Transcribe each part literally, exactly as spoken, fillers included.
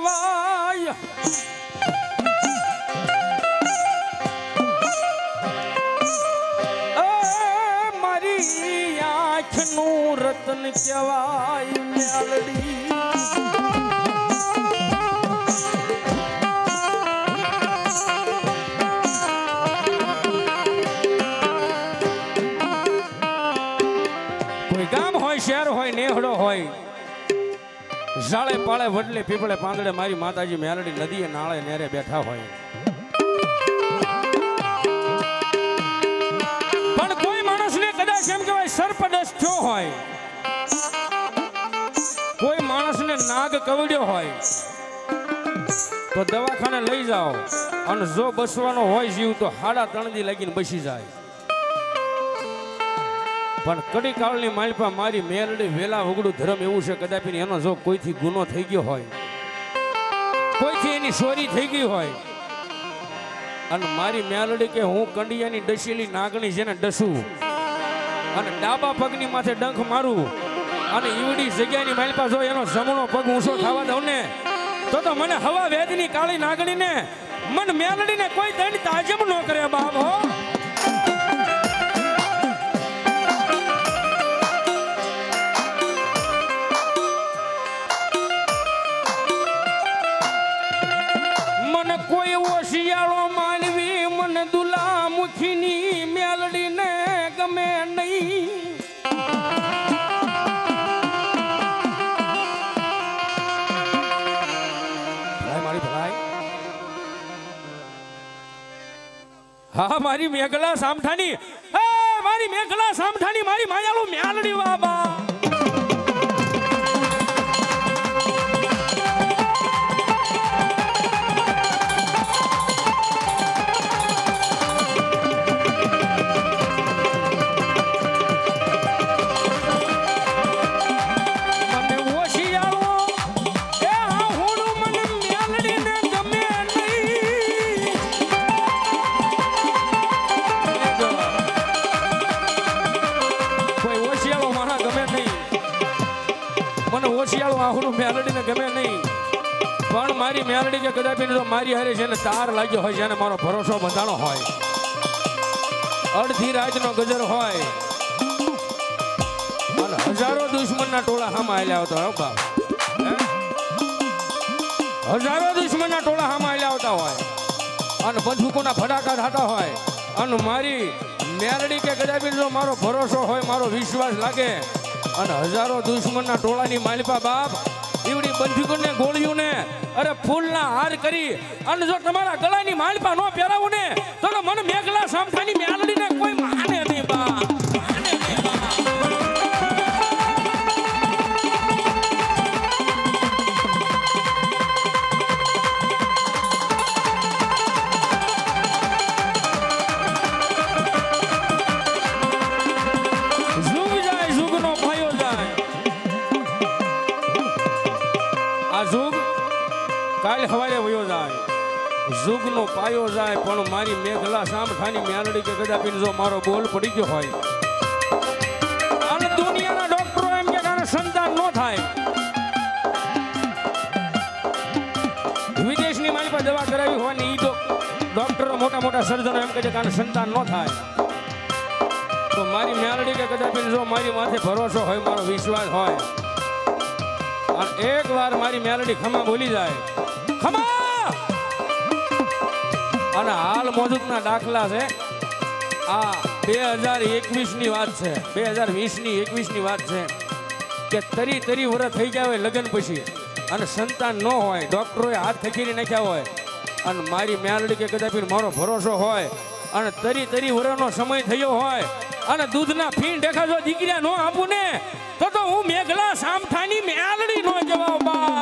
કહેવાય મારી આંખનું રતન કહેવાય મેલડી કોઈ ગામ હોય શહેર હોય નેહડો હોય ઝાડે પાળે વડલે પીપળે પાંદડે મારી માતાજી મેલડી નદીએ નાળે નેરે બેઠા હોય પણ કોઈ માણસને કદાચ એમ કહેવાય સર્પદંશ થયો હોય કોઈ માણસને નાગ કવડ્યો હોય તો દવાખાને લઈ જાઓ અને જો બસવાનો હોય જીવ તો હાડા ત્રણ દી લાગીને બસી જાય પણ કડી કાળની માલપા મારી મેલડી વેલા વગડું ધર્મ એવું છે કદાપી એનો જો કોઈથી ગુનો થઈ ગયો હોય કોઈથી એની ચોરી થઈ ગઈ હોય અને મારી મેલડી કે હું કંડિયાની ડસેલી નાગણી જેને ડસું અને ડાબા પગની માથે ડંખ મારું અને ઈવડી જગ્યાની માલપા જો એનો જમણો પગ ઊંચો થવા દઉં ને તો તો મને હવા વેદની કાળી નાગણીને મન મેલડીને કોઈ દંડ તાજબ ન કરે બાપ હો શિયાળો માનવી મને દુલા મુખીની મેલડીને ગમે નહીં મારી ભાઈ હા મારી મેઘલા સામઠાની મારી મેઘલા સામઠાની મારી માયાળુ મેલડી બાબા મેલડીને ગમે નહીં પણ મારી મેલડી કે કદાપી તો મારી હારે છે ને તાર લાગ્યો હોય જેને મારો ભરોસો બંધાણો હોય અડધી રાતનો ગજર હોય અને હજારો દુશ્મનના ટોળા હામાં આલ્યા આવતા હોય બાપ હજારો દુશ્મનના ટોળા હામાં આલ્યા આવતા હોય અને બંદૂકોના ફટાકા થતા હોય અને મારી મેલડી કે કદાપી જો મારો ભરોસો હોય મારો વિશ્વાસ લાગે અને હજારો દુશ્મનના ટોળાની માલિપા બાપ ઈવડી બંદૂકોને ગોળીઓને અરે ફૂલના હાર કરી અને જો તમારા ગળાની માલિપા નો પહેરાવું ને તો મને મેઘલા સામઠાની મેલડીને કોઈ માને નહીં બા માને નહીં બા કાલ હવારે વયો જાય જુગનો પાયો જાય પણ મારી મેઘલા સામઠાની મેલડી કે કદાપી જો મારો બોલ પડી ગયો હોય અને દુનિયાના ડોક્ટરો એમ કે કારણે સંતાન ન થાય વિદેશની મારી પાસે દવા કરાવી હોવાની ઈ ડોક્ટરો મોટા મોટા સર્જનો એમ કહે છે કારણે સંતાન ન થાય તો મારી મેલડી કે કદાપી જો મારી માથે ભરોસો હોય મારો વિશ્વાસ હોય અને એક વાર મારી મેલડી ખમા બોલી જાય ખમા અને હાલ મોજૂદના દાખલા છે આ બે હજાર એકવીસ ની વાત છે બે હજાર વીસ ની એકવીસ ની વાત છે કે તરી તરી વર્ષ થઈ ગયા હોય લગ્ન પછી અને સંતાન ન હોય ડોક્ટરોએ હાથ થકીરી નાખ્યા હોય અને મારી મેલડી કે કદાપી મારો ભરોસો હોય અને તરી તરી વર્ષનો સમય થયો હોય અને દૂધના ફીણ દેખા જો દીકરી ન આપું ને તો તો હું મેઘલા સામઠાની મેલડી નો જવાબ બા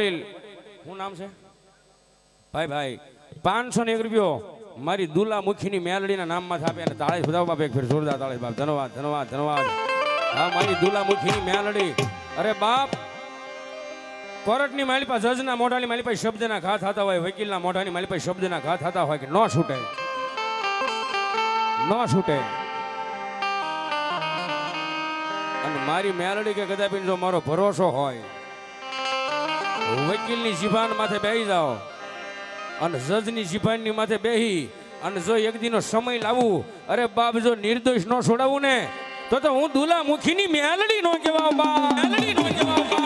વડીલ શું નામ છે ભાઈ ભાઈ પાંચસો ને એક રૂપિયો મારી દુલા મુખીની મેલડીના નામમાં આપે અને તાળી બધાવ બાપ એક ફેર જોરદાર તાળી બાપ ધન્યવાદ ધન્યવાદ ધન્યવાદ હા મારી દુલા મુખીની મેલડી અરે બાપ કોર્ટની માલી પાસે જજના મોઢાની માલી પાસે શબ્દના ઘા થતા હોય વકીલના મોઢાની માલી પાસે શબ્દના ઘા થતા હોય કે ન છૂટે ન છૂટે અને મારી મેલડી કે કદાપી જો મારો ભરોસો હોય વકીલની જીભાન માથે બેહી જાઓ અને જજની જીભાનની માથે બેહી અને જો એક દીનો સમય લાવું અરે બાપ જો નિર્દોષ ન છોડાવું ને તો તો હું દુલા મુખીની મેલડી નો કહેવાવ બા મેલડી નો કહેવાવ બા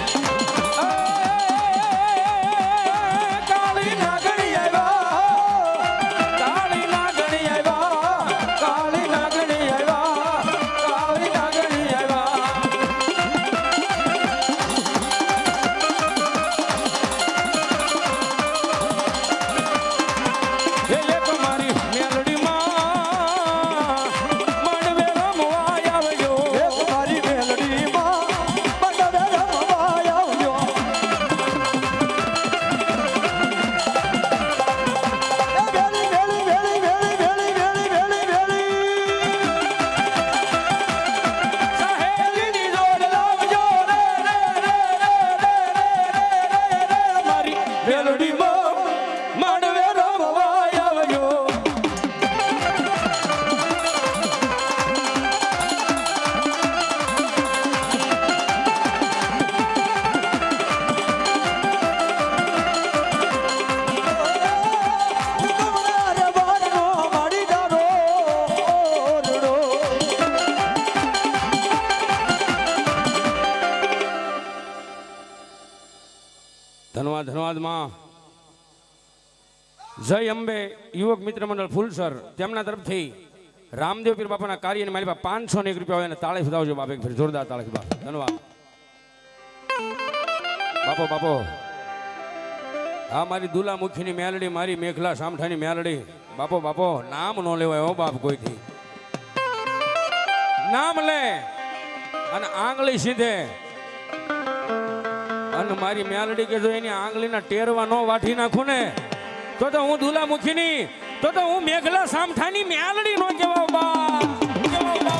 ધન્યવાદ ધન્યવાદ માં જય અંબે યુવક મિત્ર મંડળ ફૂલસર તેમના તરફથી રામદેવ પીર બાપાના કાર્યની મારી પાસે પાંચસો ને એક રૂપિયા હોય અને તાળી ફદાવજો બાપ એક ફેર જોરદાર તાળી બાપ ધન્યવાદ બાપો બાપો હા મારી દુલા મુખીની મેલડી મારી મેઘલા સામઠાની મેલડી બાપો બાપો નામ નો લેવાય હો બાપ કોઈથી નામ લે અને આંગળી સીધે અને મારી મેલડી કે જો એની આંગળીના ટેરવા નો વાઠી નાખું ને તો તો હું દુલા મુખીની તો તો હું મેઘલા સામઠાની મેલડી નો કહેવાવ બા કહેવાવ બા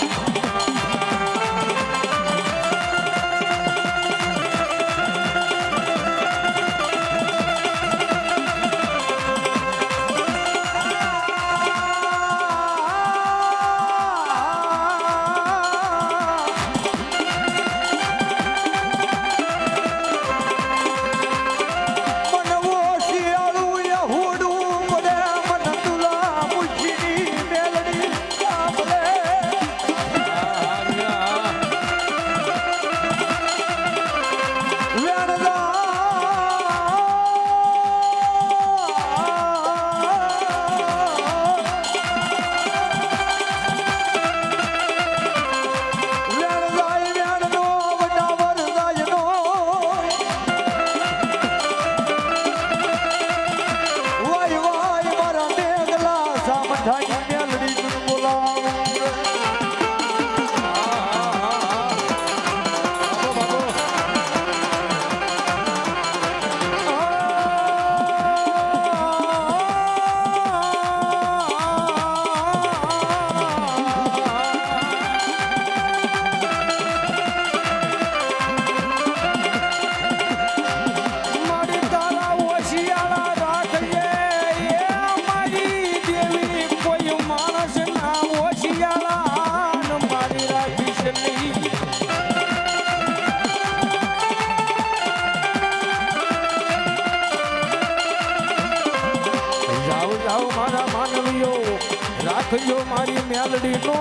રાખજો મારી મેલડી નો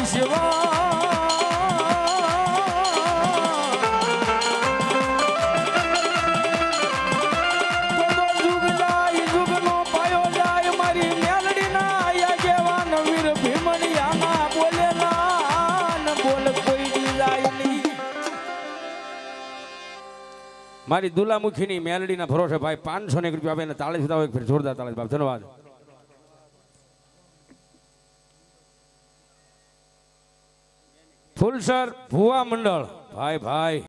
વિશ્વાસ જુગ જાય જુગ નો પાયો જાય મારી મેલડી ના આગેવાન વીર ભીમણિયાના બોલે ના બોલ કોઈ જાય નહીં મારી દુલામુખીની મેલડીના ભરોસે ભાઈ પાંચસો ને એક રૂપિયા આપે તાળી સુધા એક ફેર જોરદાર તાળી બાપ ધન્યવાદ ફૂલસર ભુવા મંડળ ભાઈ ભાઈ